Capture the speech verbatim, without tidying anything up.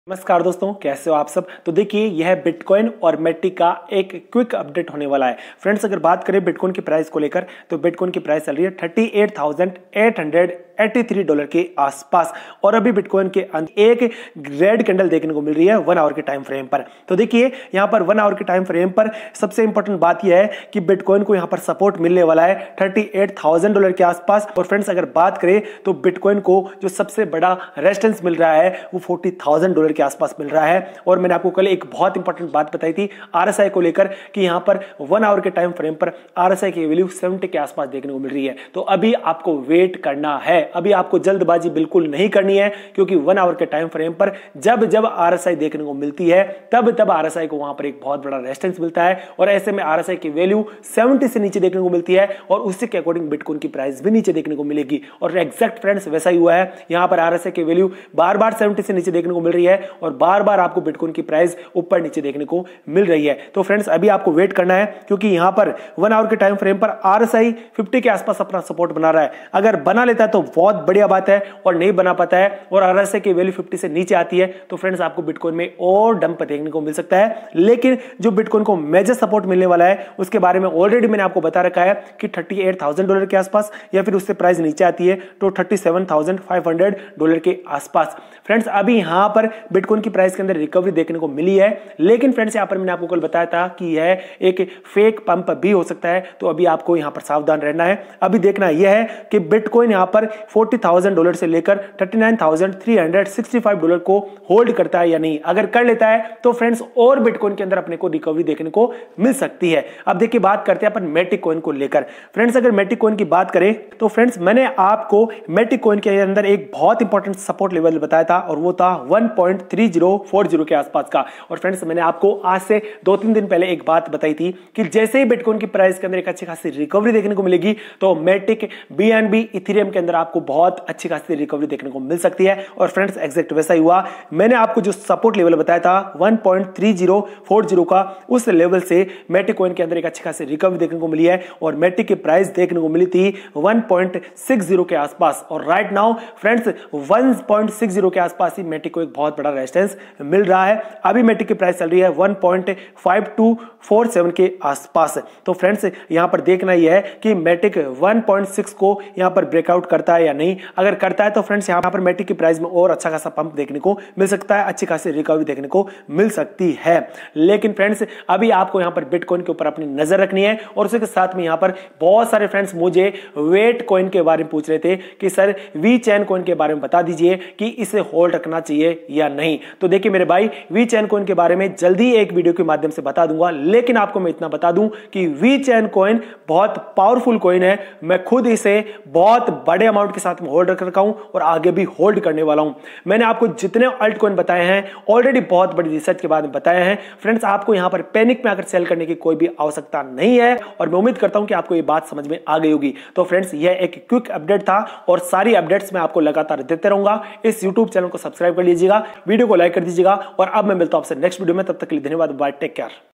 नमस्कार दोस्तों, कैसे हो आप सब। तो देखिए, यह बिटकॉइन और मेटिक का एक क्विक अपडेट होने वाला है। फ्रेंड्स, अगर बात करें बिटकॉइन की प्राइस को लेकर, तो बिटकॉइन की प्राइस चल रही है thirty eight thousand eight hundred eighty three dollar के आसपास और अभी बिटकॉइन के अंदर एक रेड कैंडल देखने को मिल रही है वन आवर के टाइम फ्रेम पर। तो देखिए, यहां पर वन आवर के टाइम फ्रेम पर सबसे इंपॉर्टेंट बात यह है कि बिटकॉइन को यहां पर सपोर्ट मिलने वाला है थर्टी एट थाउजेंड डॉलर के आसपास। और फ्रेंड्स, अगर बात करें तो बिटकॉइन को जो सबसे बड़ा रेजिस्टेंस मिल रहा है वो फोर्टी थाउजेंड डॉलर के आसपास मिल रहा है। और मैंने आपको कल एक बहुत इंपॉर्टेंट बात बताई थी आरएसआई को लेकर कि यहां पर वन आवर के टाइम फ्रेम पर आरएसआई की वैल्यू सेवेंटी के आसपास देखने को मिल रही है। तो अभी आपको वेट करना है, अभी आपको जल्दबाजी बिल्कुल नहीं करनी है, क्योंकि वन आवर के टाइम फ्रेम पर जब जब आरएसआई देखने को मिलती है तब तब आरएसआई को वहां पर एक बहुत बड़ा रेजिस्टेंस मिलता है और ऐसे में आरएसआई की वैल्यू सेवेंटी से नीचे देखने को मिलती है और उसी के अकॉर्डिंग बिटकॉइन की प्राइस भी नीचे देखने को मिलेगी। और एग्जैक्ट फ्रेंड्स वैसा ही हुआ है। यहां पर आरएसआई की वैल्यू बार बार सेवेंटी से नीचे देखने को मिल रही है और बार बार आपको बिटकॉइन की प्राइस ऊपर नीचे देखने को मिल रही है। तो फ्रेंड्स, अभी आपको वेट करना है, क्योंकि यहां पर वन आवर के टाइम फ्रेम पर आरएसआई फिफ्टी के आसपास अपना सपोर्ट बना रहा है। अगर बना लेता है तो बहुत बढ़िया बात है, और नहीं बना पाता है और आरएसआई की वैल्यू फिफ्टी से नीचे आती है तो फ्रेंड्स आपको बिटकॉइन में और डंप देखने को मिल सकता है। लेकिन जो बिटकॉइन को मेजर सपोर्ट मिलने वाला है उसके बारे में ऑलरेडी मैंने आपको बता रखा है कि थर्टी एट थाउजेंड डॉलर के आसपास, या फिर उससे प्राइस नीचे आती है तो thirty seven thousand five hundred dollar के आसपास। फ्रेंड्स, अभी यहां पर बिटकॉइन की प्राइस के अंदर रिकवरी देखने को मिली है, लेकिन फ्रेंड्स यहां पर मैंने आपको कल बताया था कि यह एक फेक पंप भी हो सकता है। तो अभी आपको यहां पर सावधान रहना है। अभी देखना यह है कि बिटकॉइन यहां पर फोर्टी थाउजेंड डॉलर से लेकर thirty nine thousand three hundred sixty five dollar को होल्ड करता है या नहीं। अगर कर लेता है तो फ्रेंड्स और बिटकॉइन के अंदर अपने को रिकवरी देखने को मिल सकती है। अब देखिए, बात करते हैं अपन मेटिक कॉइन को लेकर। फ्रेंड्स, अगर मेटिक कॉइन की बात करें तो फ्रेंड्स मैंने आपको मेटिक कॉइन के अंदर एक बहुत इंपॉर्टेंट सपोर्ट लेवल बताया था और वो था one point three zero four zero के आसपास का। और फ्रेंड्स, मैंने आपको आज से दो तीन दिन पहले एक बात बताई थी कि जैसे ही बिटकॉइन की प्राइस के अंदर एक अच्छी खासी रिकवरी देखने को मिलेगी तो मेटिक, बीएनबी, इथेरियम के अंदर आपको बहुत अच्छी खासी रिकवरी देखने को मिल सकती है। और फ्रेंड्स, एग्जैक्ट वैसा ही हुआ। मैंने आपको जो सपोर्ट लेवल बताया था one point three zero four zero का, उस लेवल से मेटिक कॉइन के अंदर एक अच्छी खासी रिकवरी देखने को मिली है और मेटिक की प्राइस देखने को मिली थी वन पॉइंट सिक्स जीरो के आसपास। और right now friends one point six zero के आसपास ही मेटिक को एक बहुत बड़ा रेजिस्टेंस मिल रहा है। अभी मेटिक की प्राइस चल रही है one point five two four seven के आसपास। तो फ्रेंड्स, यहां पर देखना यह है कि मेटिक वन पॉइंट सिक्स को यहां पर ब्रेकआउट करता है या नहीं। अगर करता है तो फ्रेंड्स यहां पर मेटिक की प्राइस में और अच्छा खासा पंप देखने को मिल सकता है, अच्छी खासी रिकवरी देखने को मिल सकती है। लेकिन फ्रेंड्स, अभी आपको यहां पर बिटकॉइन के ऊपर अपनी नजर रखनी है। और उसके साथ में यहां पर बहुत सारे फ्रेंड्स मुझे वेट कॉइन के बारे में पूछ रहे थे कि सर वी चैन कॉइन के बारे में बता दीजिए कि इसे होल्ड रखना चाहिए या नहीं। तो देखिए मेरे भाई, वी चैन कॉइन के बारे में जल्दी एक वीडियो के माध्यम से बता दूंगा, लेकिन आपको मैं इतना बता दूं कि वी चैन कॉइन बहुत पावरफुल कॉइन है। मैं खुद इसे बहुत बड़े अमाउंट के साथ में होल्ड रख रखा हूं और आगे भी होल्ड करने वाला हूं। मैंने आपको जितने अल्ट कॉइन बताए हैं ऑलरेडी बहुत बड़ी रिसर्च के बाद में बताए हैं। फ्रेंड्स, आपको यहां पर पैनिक में आकर सेल करने की कोई भी आवश्यकता नहीं है और मैं उम्मीद करता हूं कि आपको यह बात समझ में आ गई होगी। तो फ्रेंड्स, यह एक क्विक अपडेट था और सारी अपडेट्स मैं आपको लगातार देते रहूंगा। इस यूट्यूब चैनल को सब्सक्राइब कर लीजिएगा, वीडियो को लाइक कर दीजिएगा और अब मैं मिलता हूं आपसे नेक्स्ट वीडियो में। तब तक के लिए धन्यवाद, बाय, टेक केयर।